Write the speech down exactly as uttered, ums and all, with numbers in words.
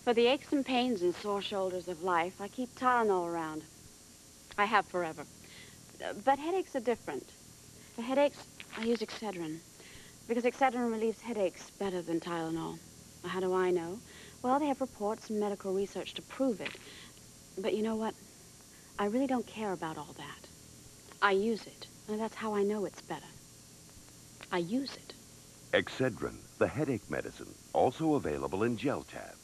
For the aches and pains and sore shoulders of life, I keep Tylenol around. I have forever. Uh, But headaches are different. For headaches, I use Excedrin. Because Excedrin relieves headaches better than Tylenol. Well, how do I know? Well, they have reports and medical research to prove it. But you know what? I really don't care about all that. I use it, and that's how I know it's better. I use it. Excedrin, the headache medicine, also available in gel tabs.